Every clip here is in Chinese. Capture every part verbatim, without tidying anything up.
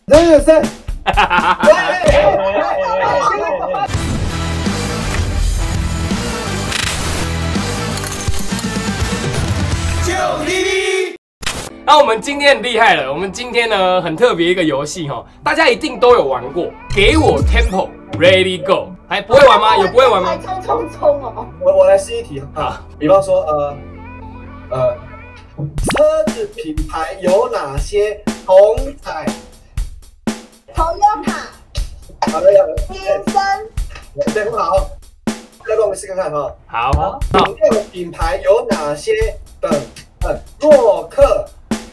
人有声。 就滴滴。那我们今天很厉害了，我们今天呢很特别一个游戏哈，大家一定都有玩过。给我 tempo ready go， 还不会玩吗？有不会玩吗？ 冲冲冲哦！ 我我来试一题啊，比方说呃呃，车子品牌有哪些？红彩。 Toyota， 好的，好的。 天生， 对，很好。再帮我们试看看哈。 好。 饮料品牌有哪些？等，呃，洛克。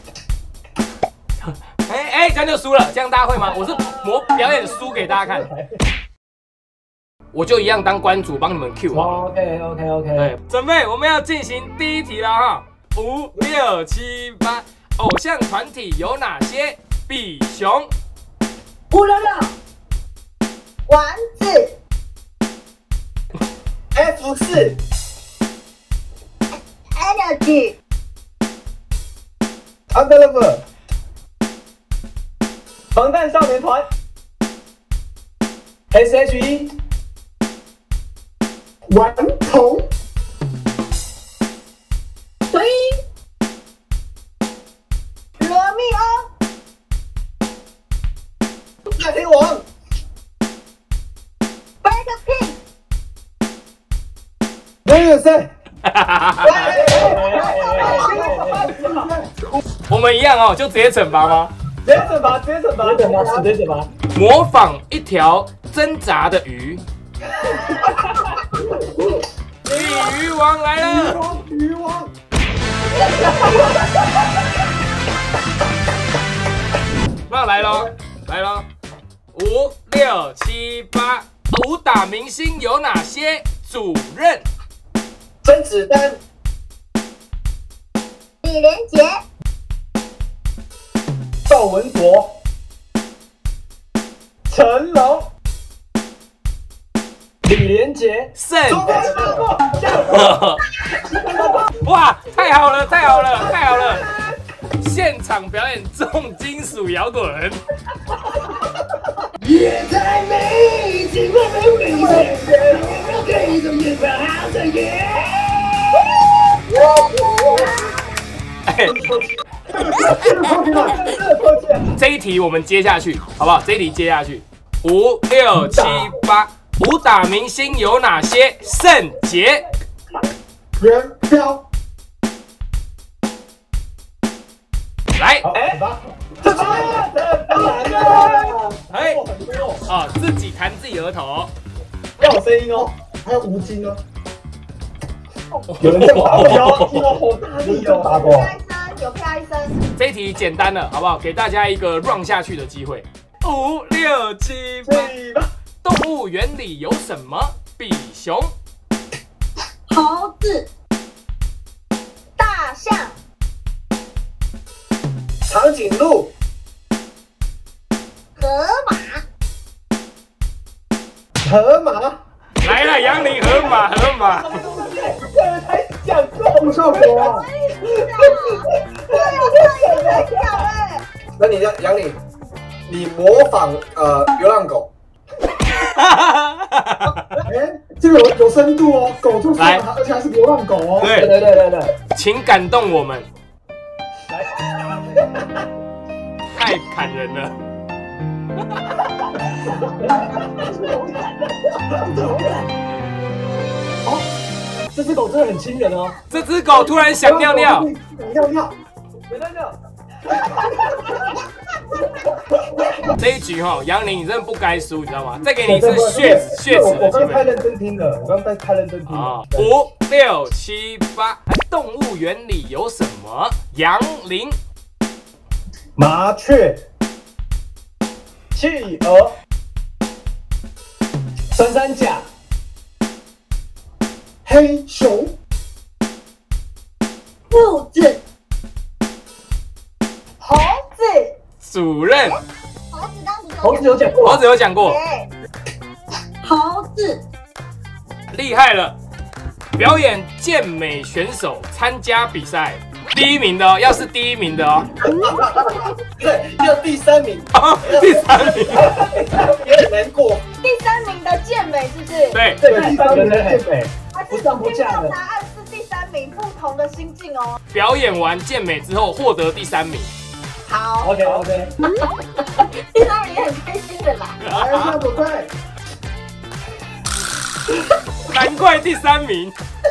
哎哎，这样就输了，这样大家会吗？我是模表演输给大家看。我就一样当关主帮你们 Q。 OK OK OK。 对，准备，我们要进行第一题了哈。五六七八，偶像团体有哪些？比熊。 五六六，丸子 ，F 四 ，Energy， Under Lover， 防弹少年团 ，S H E， 顽童， 回音，罗密欧。 大天王 ，Blackpink， 人有声。 我们一样哦，就直接惩罚吗？ 直接惩罚，直接惩罚，直接惩罚，直接惩罚。 模仿一条挣扎的鱼。鲤鱼王来了！ 鱼王， 那来喽，来喽！ 五六七八，武打明星有哪些？主任甄子丹、 李连杰、 赵文卓、成龙、李连杰、 盛。哇，太好了，太好了，太好了！现场表演重金属摇滚。 夜太美，尽管没危险，我可以从夜上好上夜。 这一题我们接下去，好不好？这一题接下去，五六七八，武打明星有哪些？圣杰、 元彪， 来， 哎，这这哎，啊，自己弹自己额头， 要有声音哦，还有吴京哦。有人在打我，有，好大力哦，打过。 啪一声，有啪一声。 这一题简单了，好不好？给大家一个 run 下去的机会。五六七八，动物园里有什么？比熊、 猴子、大象、 长颈鹿、 河马、 河马。 来了，杨林河马，河马。 才讲过效果啊！ 对啊，这也在讲哎。 那你杨杨林，你模仿呃流浪狗。哎，这个有有深度哦，狗就算了，而且还是流浪狗哦。 对对对对对， 请感动我们。 来， 太感人了。 哦，这只狗真的很亲人哦。 这只狗突然想尿尿， 尿尿，尿尿。 这一局哈，杨林你真的不该输，你知道吗？再给你一次血子血子的机我刚太会。 认真听了，我刚才太认真听了。 啊，五六七八，动物园里有什么？杨林、 麻雀、企鹅、穿山甲、黑熊、 兔子、猴子、 主任。 猴子当时猴子有讲过， 猴子有讲过， 猴子厉害了！表演健美选手参加比赛， 第一名的哦，要是第一名的哦。 对，要第三名。 好，第三名。 有点难过。 第三名的健美是不是？ 对对，第三名的健美， 不上不下的。答案是第三名，不同的心境哦。 表演完健美之后获得第三名。 好 ，OK OK， 第三名也很开心的啦。 哎，那不对。 难怪第三名。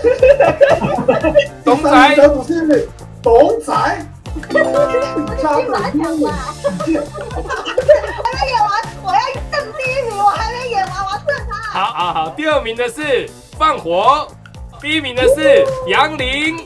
董仔， 得主是董仔。 差很远吧？我还没演完，我要挣第一名，我还没演完，我要挣他。 好好好，第二名的是放火，第一名的是杨林。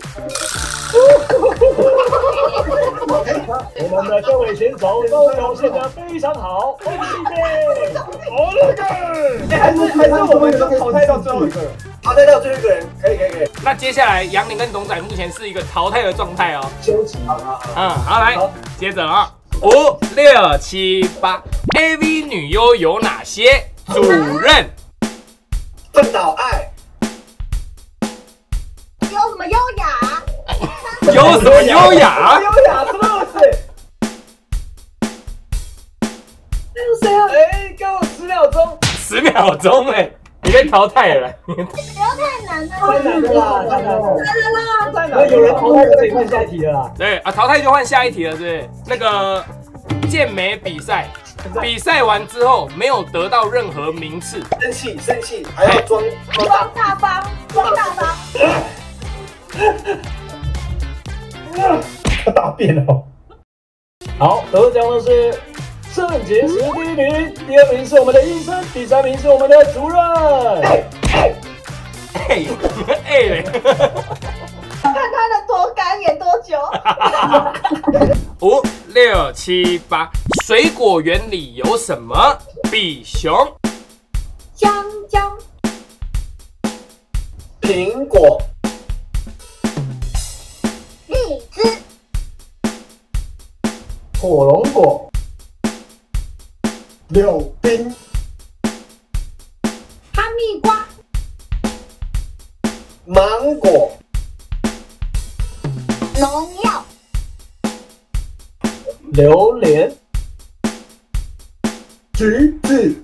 我们的各位选手都表现得非常好，恭喜你！好了个，还是还是我们就淘汰到最后一个人， 淘汰到最后一个人，可以可以可以。 那接下来杨林跟董仔目前是一个淘汰的状态哦。 休息。 嗯，好，来，接着啊，五六七八 ，A V 女优有哪些？主任， 笨岛爱， 有什么优雅？ 有什么优雅？ 优雅是不是？那是谁啊？哎，给我十秒钟。 十秒钟哎，你被淘汰了。 不要太难了， 太难了啦，太难了。 太难了， 太难了。有人淘汰就可以换下一题了啦。 对啊，淘汰就换下一题了，是不是？那个健美比赛，比赛完之后没有得到任何名次， 生气生气，还要装装装大方，装大方。 他答辩了。好，得奖的是肾结石第一名，第二名是我们的医生，第三名是我们的主任。 哎哎嘞！ 看他的多敢演多久。 五六七八，水果园里有什么？比熊、 香蕉、 苹果、 荔枝、 火龙果、 柳丁、 哈密瓜、 芒果、 农药、 榴莲、 橘子、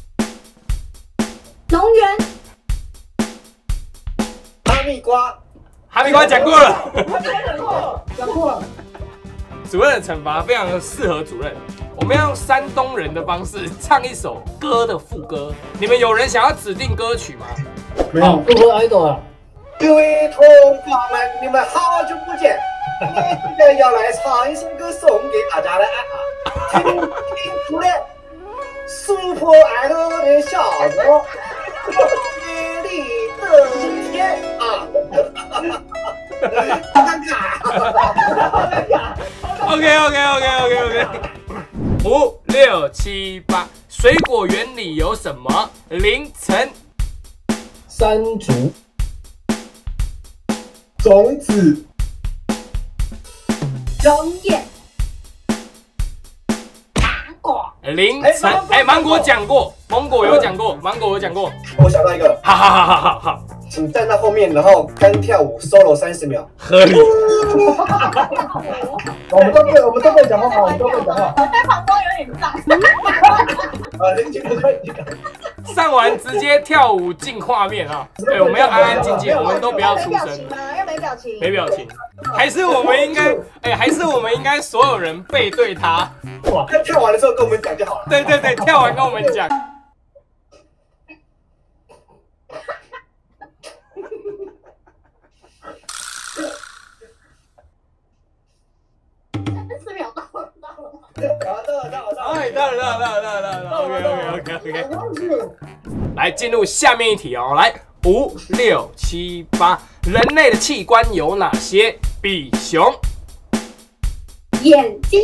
龙源、 哈密瓜。 哈密瓜讲过了。 讲过了。 主任的惩罚非常的适合主任，我们要用山东人的方式唱一首歌的副歌。你们有人想要指定歌曲吗？ 没有。 不喝 idol 啊。 各位同胞们，你们好久不见！今天要来唱一首歌送给大家的啊，听听出来，Super Idol 的效果，美丽的天啊！好尴尬，好尴尬。 OK OK OK OK OK， 五六七八，水果园里有什么？凌晨、 山竹、 种子、 龙眼、芒果、 凌晨，哎，芒果讲过，芒果有讲过，芒果有讲过。 我想到一个， 好好好好好好， 请站在后面，然后干跳舞 solo 三十秒。 合理。 我们都会，我们都会讲话，我们都会讲话。 我在膀胱有点胀。 啊，这个可以。 上完直接跳舞进画面啊！对，我们要安安静静，我们都不要出声， 要没表情， 没表情。还是我们应该，哎，还是我们应该所有人背对他。 哇，他跳完的时候跟我们讲就好了。 对对对，跳完跟我们讲。 四秒到了，到了。 到了，到了，到了。 哎，到了，到了，到了，到了，到了。OK OK OK OK。来进入下面一题哦，来五六七八，人类的器官有哪些？比熊、 眼睛、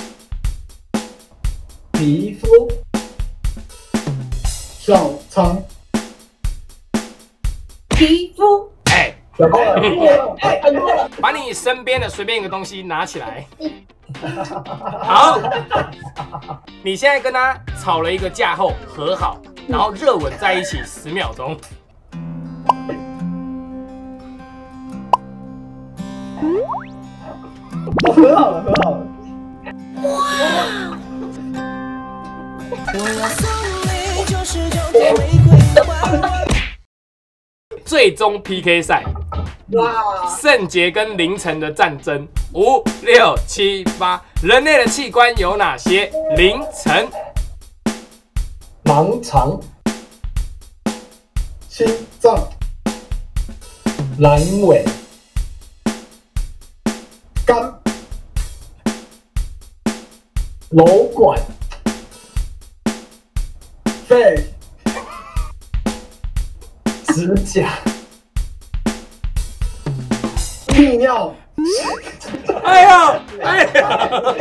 皮肤、小肠、 皮肤。 哎， 讲过了，哎，很多了。 把你身边的随便一个东西拿起来。好，你现在跟他吵了一个架后和好，然后热吻在一起十秒钟。 我和好了，和好了。 最终 P K 赛， 哇！ 圣杰跟凌晨的战争，五六七八，人类的器官有哪些？凌晨， 盲肠、 心脏、 阑尾、 肝、 瘘管、 肺、 指甲、 泌尿。 哎呀，哎呀，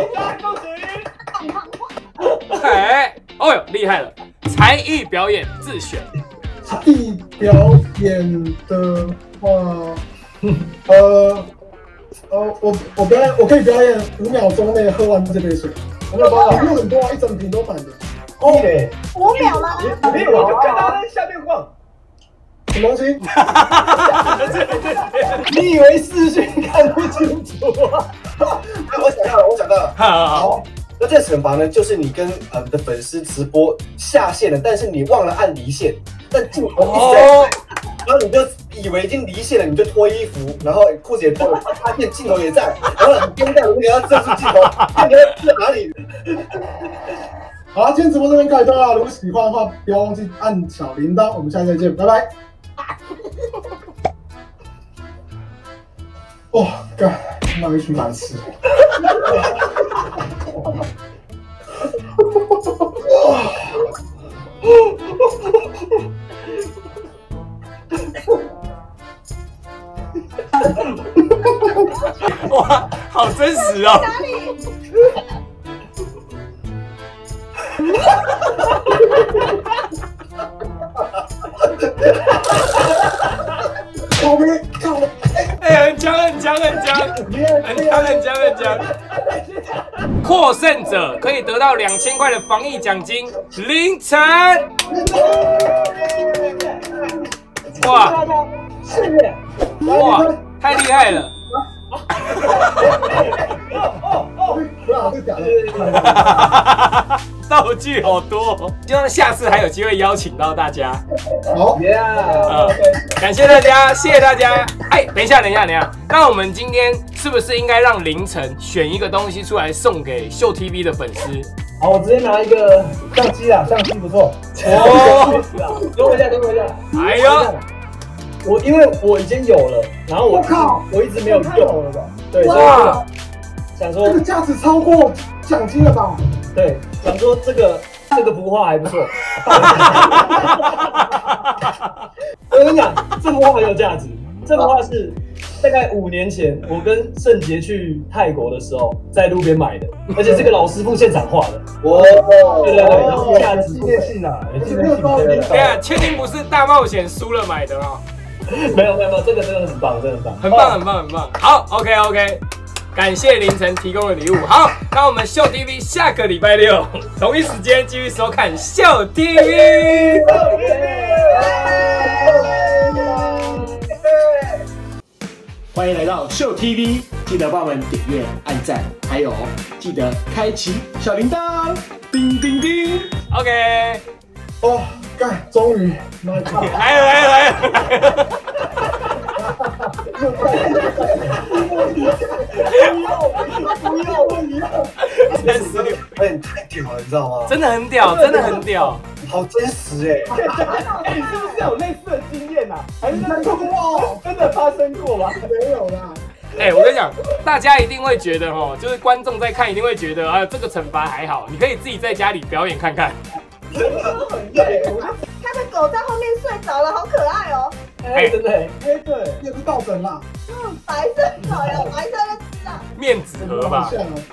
哎，哦哟，厉害了！才艺表演自选， 才艺表演的话，呃呃，我我表演，我可以表演五秒钟内喝完这杯水。我没有办法，没有很多啊，一整瓶都满的。 哦嘞， 五秒吗？ 没有，我就看他在下面晃。什么东西？ 你以为视讯看不清楚啊？ 我想到了，我想到了。 好好好， 那这惩罚呢，就是你跟呃你的粉丝直播下线了，但是你忘了按离线，但镜头一直在，然后你就以为已经离线了，你就脱衣服，然后裤子也脱了，发现镜头也在，然后你丢掉了，你要遮住镜头，看你要在哪里。好，今天直播这边告一段落，如果喜欢的话，不要忘记按小铃铛，我们下次再见，拜拜。哇，干，那一群白痴。 哇，好真实哦！ 哪里？ 我们靠！ 哎，很强，很强，很强，很强，很强，很强！获胜者可以得到两千块的防疫奖金。凌晨，哇哇，太厉害了！ 不要，这假的。 道具好多，希望下次还有机会邀请到大家。 好， 呃，感谢大家，谢谢大家。哎，等一下，等一下，等一下，那我们今天是不是应该让凌晨选一个东西出来送给秀 T V 的粉丝？ 好，我直接拿一个相机啊，相机不错。 哦， 等我一下，等我一下。 哎呦， 我因为我已经有了，然后我靠， 我一直没有用，对，所哇， 以想说这个价值超过奖金了吧？ 对，想说这个这个幅画还不错。我跟你讲，这幅画很有价值。这幅画是大概五年前我跟圣杰去泰国的时候在路边买的，而且这个老师傅现场画的。 哦， 对对对，然后价值纪念性啊， 有纪念性。对对啊，确定不是大冒险输了买的哦？ 没有没有没有，这个真的很棒，真的很棒， 很棒很棒很棒。好 ，OK OK。感谢凌晨提供的礼物。好，那我们秀 T V 下个礼拜六同一时间继续收看秀 T V。 欢迎来到秀 T V， 记得帮我们点阅、按赞，还有记得开启小铃铛，叮叮叮。 OK， 哦，干，终于， 来了来了来了。 不要不要！ 三十六， 有点太屌了，你知道吗？ 真的很屌，真的很屌， 好真实哎！ 哎，你是不是有类似的经验呐？还是真的真的发生过吗？ 没有啦。 哎、我跟你讲，大家一定会觉得哦，就是观众在看一定会觉得啊，这个惩罚还好，你可以自己在家里表演看看。 他的狗在后面睡着了，好可爱哦。 哎，真的， 哎，对，也是倒整啦。 嗯，白色狗有白色的只啊。 面纸盒吧。 像哦